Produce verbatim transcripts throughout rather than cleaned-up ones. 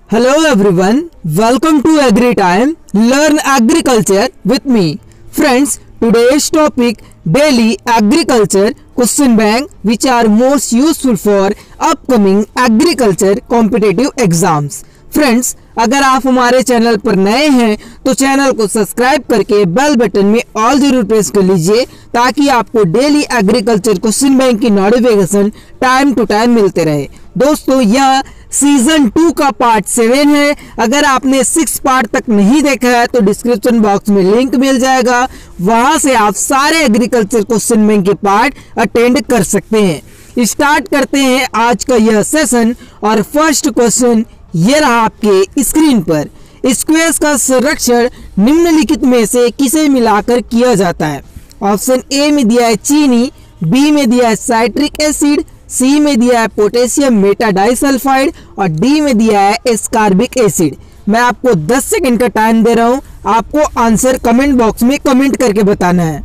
Hello everyone, welcome to Agri Time. Learn agriculture with me. Friends, today's topic daily agriculture question bank which are most useful for upcoming agriculture competitive exams. Friends, अगर आप हमारे channel पर नए हैं तो channel को subscribe करके bell button में ऑल जरूर प्रेस कर लीजिए ताकि आपको डेली एग्रीकल्चर क्वेश्चन बैंक की नोटिफिकेशन टाइम टू टाइम मिलते रहे। दोस्तों, यह सीजन टू का पार्ट सेवन है। अगर आपने सिक्स पार्ट तक नहीं देखा है तो डिस्क्रिप्शन बॉक्स में लिंक मिल जाएगा, वहां से आप सारे एग्रीकल्चर क्वेश्चन बैंक के पार्ट अटेंड कर सकते हैं। स्टार्ट करते हैं आज का यह सेशन और फर्स्ट क्वेश्चन ये रहा आपके स्क्रीन पर। स्क्वेयर्स का संरक्षण निम्नलिखित में से किसे मिलाकर किया जाता है? ऑप्शन ए में दिया है चीनी, बी में दिया है साइट्रिक एसिड, सी में दिया है पोटेशियम मेटाडाइसल्फाइड और डी में दिया है एस्कार्बिक एसिड। मैं आपको दस सेकंड का टाइम दे रहा हूं, आपको आंसर कमेंट बॉक्स में कमेंट करके बताना है।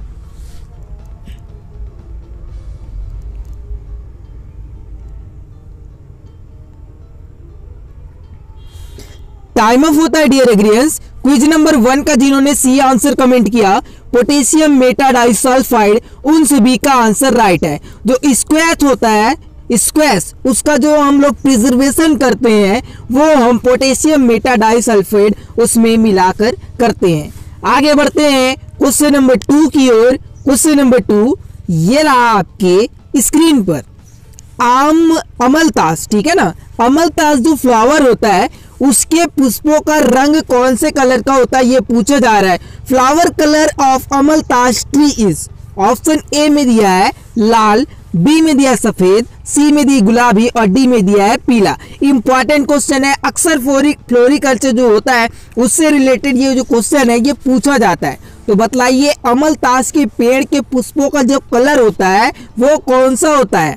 टाइम ऑफ होता है dear agrians. Quiz number one का जिन्होंने सी आंसर कमेंट किया पोटेशियम मेटाडाइसल्फाइड, उन सभी का आंसर राइट है। जो स्क्वैश होता है, स्क्वैश उसका जो हम लोग प्रिजर्वेशन करते हैं वो हम पोटेशियम मेटाडाइसल्फाइड उसमें मिलाकर करते हैं। आगे बढ़ते हैं क्वेश्चन नंबर टू की ओर। क्वेश्चन नंबर टू ये रहा आपके स्क्रीन पर। आम अमलतास, ठीक है ना, अमलतास जो फ्लावर होता है उसके पुष्पों का रंग कौन से कलर का होता है ये पूछा जा रहा है। Flower colour of amaltas tree is, option A में दिया है लाल, बी में दिया है सफेद, सी में दी गुलाबी और डी में दिया है पीला। इंपॉर्टेंट क्वेश्चन है, अक्सर फ्लोरिकल्चर जो होता है उससे रिलेटेड ये जो क्वेश्चन है ये पूछा जाता है। तो बतलाइए अमलतास के पेड़ के पुष्पों का जो कलर होता है वो कौन सा होता है?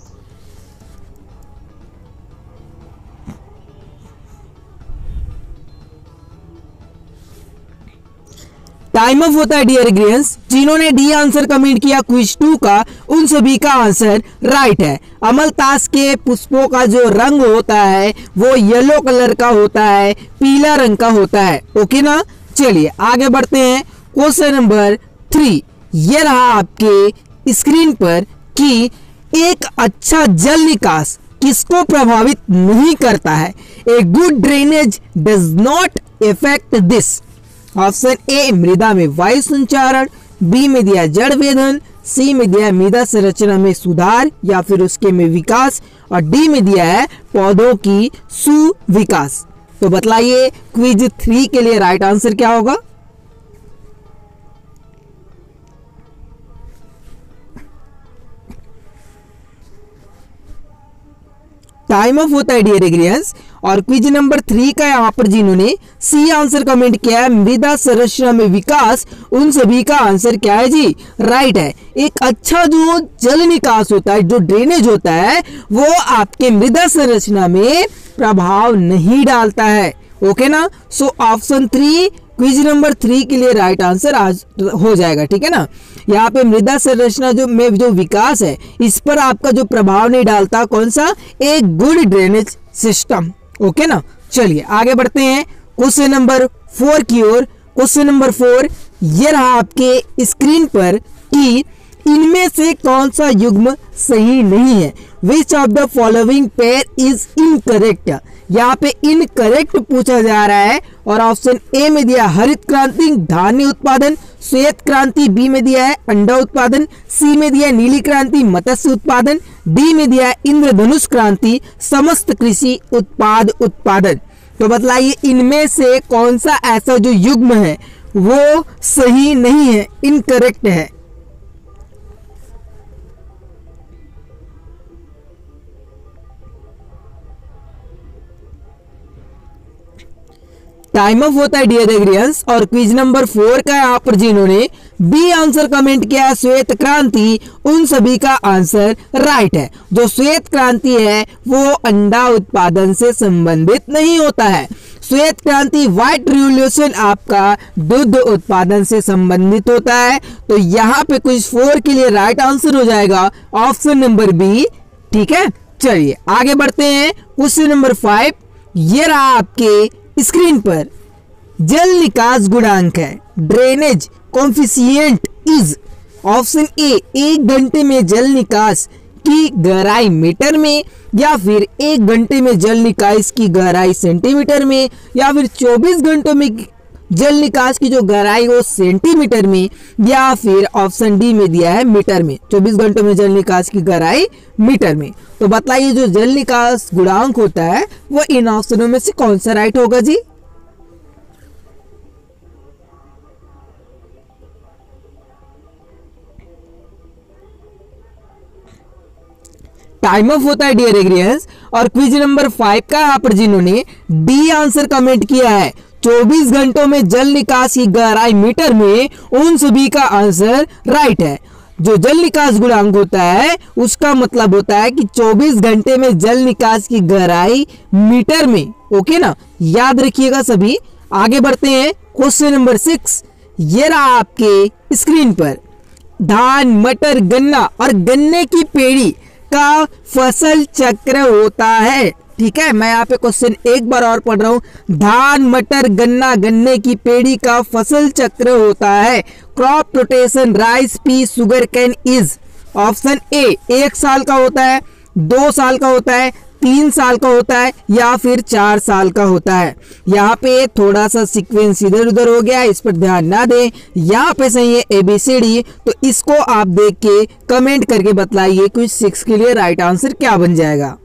टाइम ऑफ होता है डियर एग्रियंस। जिन्होंने डी आंसर कमेंट किया क्विज टू का उन सभी का आंसर राइट है। अमलतास के पुष्पों का जो रंग होता है वो येलो कलर का होता है, पीला रंग का होता है। ओके ना, चलिए आगे बढ़ते हैं। क्वेश्चन नंबर थ्री ये रहा आपके स्क्रीन पर कि एक अच्छा जल निकास किसको प्रभावित नहीं करता है? A good drainage does not effect this. Option A मृदा में वायु संचारण, बी में दिया जड़ वेधन, सी में दिया मृदा संरचना में सुधार या फिर उसके में विकास और डी में दिया है पौधों की सुविकास। तो बतलाइए क्विज थ्री के लिए राइट आंसर क्या होगा? टाइम ऑफ होता है डियर एग्रियंस और क्विज नंबर थ्री का यहाँ पर जिन्होंने सी आंसर कमेंट किया है मृदा संरचना में विकास, उन सभी का आंसर क्या है जी? राइट है। एक अच्छा जो जल निकास होता है, जो ड्रेनेज होता है वो आपके मृदा संरचना में प्रभाव नहीं डालता है। ओके ना, so option three quiz number three के लिए राइट आंसर आज हो जाएगा। ठीक है ना, यहाँ पे मृदा संरचना जो में जो विकास है इस पर आपका जो प्रभाव नहीं डालता, कौन सा? एक गुड ड्रेनेज सिस्टम। ओके ना, चलिए आगे बढ़ते हैं क्वेश्चन नंबर फोर की ओर। क्वेश्चन नंबर फोर ये रहा आपके स्क्रीन पर कि इनमें से कौन सा युग्म सही नहीं है? Which of the following pair is incorrect. यहाँ पे इनकरेक्ट पूछा जा रहा है और ऑप्शन ए में दिया हरित क्रांति धान्य उत्पादन, श्वेत क्रांति बी में दिया है अंडा उत्पादन, सी में दिया नीली क्रांति मत्स्य उत्पादन, डी में दिया है इंद्रधनुष क्रांति समस्त कृषि उत्पाद उत्पादन। तो बतलाइए इनमें से कौन सा ऐसा जो युग्म है वो सही नहीं है, इनकरेक्ट है? टाइम ऑफ होता है डियर एग्रियंस और क्विज नंबर फोर का यहाँ पर जिन्होंने बी आंसर कमेंट किया श्वेत क्रांति, उन सभी का आंसर राइट है। जो श्वेत क्रांति है वो अंडा उत्पादन से संबंधित नहीं होता है। श्वेत क्रांति व्हाइट रिवॉल्यूशन आपका दूध उत्पादन से संबंधित होता है। तो यहाँ पे क्विज फोर के लिए राइट आंसर हो जाएगा ऑप्शन नंबर बी। ठीक है, चलिए आगे बढ़ते हैं क्वेश्चन नंबर फाइव। ये रहा आपके स्क्रीन पर जल निकास गुणांक है, drainage coefficient is option A एक घंटे में जल निकास की गहराई मीटर में, या फिर एक घंटे में जल निकास की गहराई सेंटीमीटर में, या फिर चौबीस घंटों में जल निकास की जो गहराई वो सेंटीमीटर में, या फिर ऑप्शन डी में दिया है मीटर में, चौबीस घंटों में जल निकास की गहराई मीटर में। तो बताइए जो जल निकास गुणांक होता है वो इन ऑप्शनों में से कौन सा राइट होगा जी? टाइम ऑफ होता है डियर एग्रीयंस। और क्विज नंबर फाइव का यहाँ पर जिन्होंने डी आंसर कमेंट किया है चौबीस घंटों में जल निकास की गहराई मीटर में, उन सभी का आंसर राइट है। जो जल निकास गुणांक होता है उसका मतलब होता है कि चौबीस घंटे में जल निकास की गहराई मीटर में। ओके ना, याद रखिएगा सभी। आगे बढ़ते हैं क्वेश्चन नंबर सिक्स। ये रहा आपके स्क्रीन पर धान, मटर, गन्ना और गन्ने की पेड़ी का फसल चक्र होता है। ठीक है, मैं यहाँ पे क्वेश्चन एक बार और पढ़ रहा हूँ। धान, मटर, गन्ना, गन्ने की पेड़ी का फसल चक्र होता है। Crop rotation rice pea sugarcane is option A एक साल का होता है, दो साल का होता है, तीन साल का होता है, या फिर चार साल का होता है। यहाँ पे थोड़ा सा सीक्वेंस इधर उधर हो गया, इस पर ध्यान ना दें। यहाँ पे सही है ए बी सी डी, तो इसको आप देख के कमेंट करके बतलाइए क्विज सिक्स के लिए राइट आंसर क्या बन जाएगा।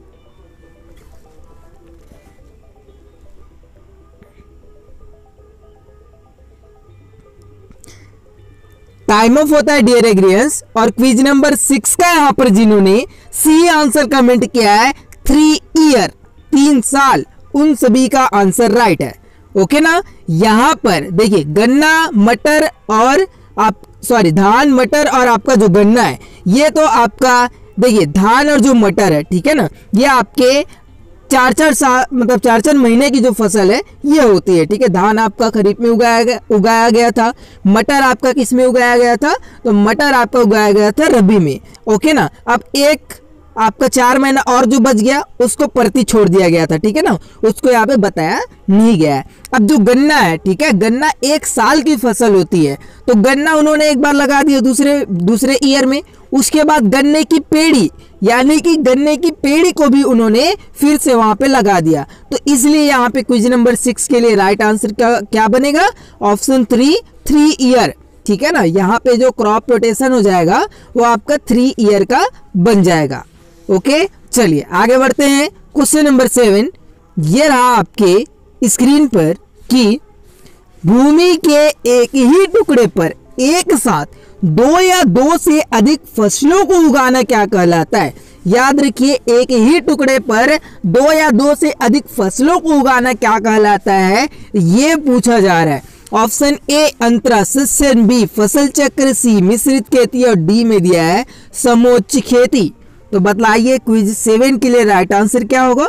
टाइम ऑफ होता है डियर एग्रीयंस। और क्विज नंबर सिक्स का यहाँ पर जिन्होंने सी आंसर कमेंट किया है थ्री ईयर, तीन साल, उन सभी का आंसर राइट है। ओके ना, यहाँ पर देखिए गन्ना, मटर और आप सॉरी धान, मटर और आपका जो गन्ना है ये तो आपका देखिए धान और जो मटर है, ठीक है ना, ये आपके चार चार साल मतलब चार चार महीने की जो फसल है ये होती है। ठीक है, धान आपका खरीफ में उगाया गया उगाया गया था, मटर आपका किस में उगाया गया था, तो मटर आपका उगाया गया था रबी में। ओके ना, अब एक आपका चार महीना और जो बच गया उसको परती छोड़ दिया गया था। ठीक है ना, उसको यहाँ पे बताया नहीं गया है। अब जो गन्ना है, ठीक है, गन्ना एक साल की फसल होती है, तो गन्ना उन्होंने एक बार लगा दिया दूसरे दूसरे ईयर में। उसके बाद गन्ने की पेड़ी यानी कि गन्ने की पेड़ी को भी उन्होंने फिर से वहां पे लगा दिया। तो इसलिए यहाँ पे क्विज नंबर सिक्स के लिए राइट आंसर क्या क्या बनेगा? Option three, three year. ठीक है ना, यहाँ पे जो क्रॉप रोटेशन हो जाएगा वो आपका थ्री ईयर का बन जाएगा। ओके, चलिए आगे बढ़ते हैं। क्वेश्चन नंबर सेवन ये रहा आपके स्क्रीन पर कि भूमि के एक ही टुकड़े पर एक साथ दो या दो से अधिक फसलों को उगाना क्या कहलाता है? याद रखिए, एक ही टुकड़े पर दो या दो से अधिक फसलों को उगाना क्या कहलाता है, ये पूछा जा रहा है। ऑप्शन ए अंतरा सस्यन, बी फसल चक्र, सी मिश्रित खेती और डी में दिया है समोच्च खेती। तो बतलाइए क्विज सेवन के लिए राइट आंसर क्या होगा?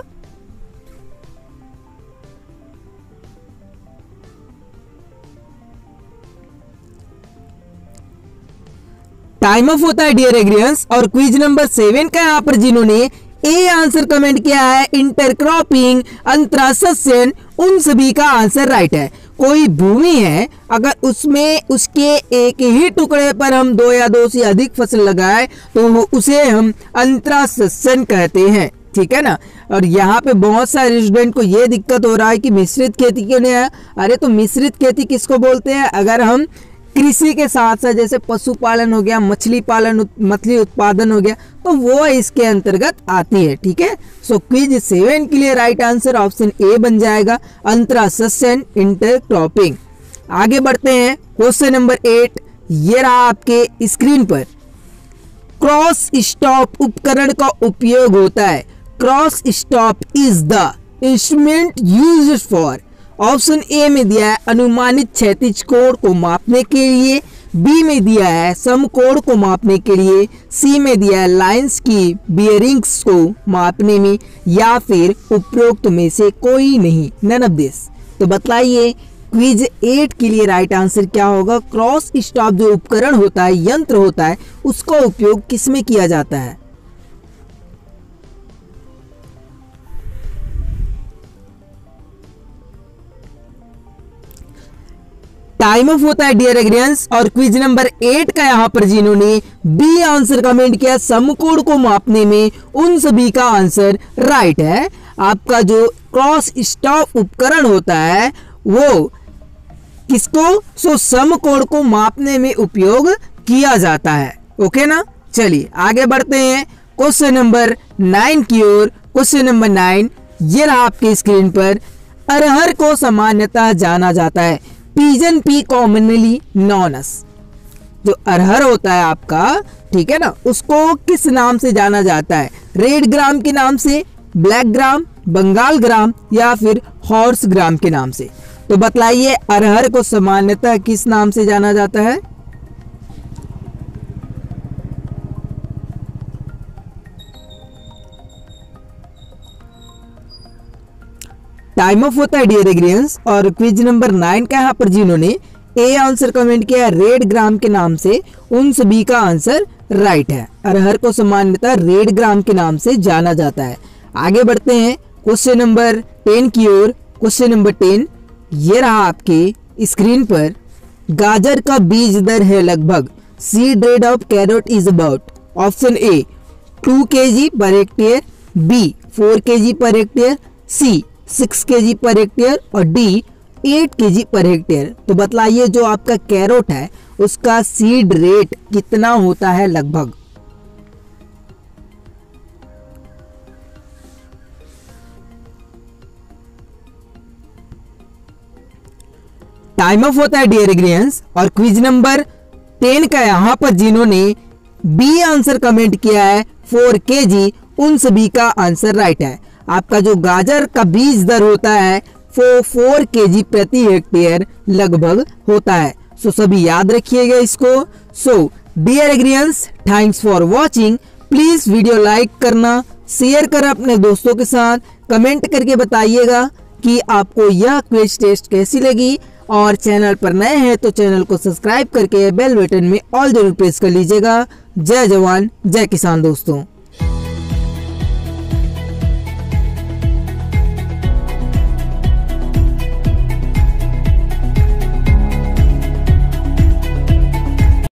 टाइम ऑफ होता है डियर एग्रीयंस। और क्विज नंबर सेवन का यहाँ पर जिन्होंने ए आंसर कमेंट किया है इंटरक्रॉपिंग, अंतरा सस्यन, उन सभी का आंसर राइट है। कोई भूमि है, अगर उसमें उसके एक ही टुकड़े पर हम दो या दो से अधिक फसल लगाए तो उसे हम अंतरा सस्यन कहते हैं। ठीक है ना, और यहाँ पे बहुत सारे स्टूडेंट को ये दिक्कत हो रहा है कि मिश्रित खेती क्यों नहीं है। अरे तो मिश्रित खेती किसको बोलते हैं? अगर हम कृषि के साथ साथ जैसे पशुपालन हो गया, मछली पालन, मछली उत्पादन हो गया, तो वो इसके अंतर्गत आती है। ठीक है, सो क्विज सेवन के लिए राइट आंसर ऑप्शन ए बन जाएगा, अंतरा सस्यन इंटरक्रॉपिंग। आगे बढ़ते हैं क्वेश्चन नंबर एट ये रहा आपके स्क्रीन पर। क्रॉस स्टॉप उपकरण का उपयोग होता है। Cross staff is the instrument used for. Option A में दिया है अनुमानित क्षैतिज कोण को मापने के लिए, बी में दिया है समकोण को मापने के लिए, सी में दिया है लाइंस की बियरिंग्स को मापने में, या फिर उपरोक्त में से कोई नहीं, नन ऑफ दिस। तो बतलाइए क्विज एट के लिए राइट आंसर क्या होगा? क्रॉस स्टॉप जो उपकरण होता है, यंत्र होता है, उसका उपयोग किसमें किया जाता है? टाइम ऑफ होता है डियर एग्रियंस। और क्विज नंबर एट का यहाँ पर जिन्होंने बी आंसर कमेंट किया समकोण को मापने में उन सभी का आंसर राइट है। आपका जो क्रॉस स्टॉप उपकरण होता है वो किसको सो समकोण को मापने में उपयोग किया जाता है। ओके ना, चलिए आगे बढ़ते हैं क्वेश्चन नंबर नाइन की ओर। क्वेश्चन नंबर नाइन ये रहा आपके स्क्रीन पर। अरहर को सामान्यतः जाना जाता है pigeon pea commonly known as. जो अरहर होता है आपका, ठीक है ना, उसको किस नाम से जाना जाता है? रेड ग्राम के नाम से, ब्लैक ग्राम, बंगाल ग्राम या फिर हॉर्स ग्राम के नाम से। तो बतलाइए अरहर को सामान्यतः किस नाम से जाना जाता है? टाइम ऑफ होता है डियर एग्रियंस। और क्विज नंबर नाइन का यहाँ पर जिन्होंने ए आंसर कमेंट किया रेड ग्राम के नाम से उन सभी का आंसर राइट है। अरहर को सामान्यतः रेड ग्राम के नाम से जाना जाता है। आगे बढ़ते हैं क्वेश्चन नंबर टेन की ओर। क्वेश्चन नंबर टेन ये रहा आपके स्क्रीन पर। गाजर का बीज दर है लगभग seed rate of carrot is about. Option A two K G per hectare, B four के G per hectare, C six के जी पर हेक्टेयर और डी एट के जी पर हेक्टेयर। तो बतलाइए जो आपका कैरोट है उसका सीड रेट कितना होता है लगभग? टाइम ऑफ होता है डियर एग्रियंस। और क्विज नंबर टेन का यहाँ पर जिन्होंने बी आंसर कमेंट किया है फोर के जी उन सभी का आंसर राइट है। आपका जो गाजर का बीज दर होता है वो फोर के जी प्रति हेक्टेयर लगभग होता है। सो सभी याद रखिएगा इसको। So dear agrians, thanks for watching. Please video like करना, शेयर कर अपने दोस्तों के साथ, कमेंट करके बताइएगा कि आपको यह क्विज टेस्ट कैसी लगी। और चैनल पर नए हैं तो चैनल को सब्सक्राइब करके बेल बटन में ऑल जरूर प्रेस कर लीजिएगा। जय जवान जय किसान दोस्तों।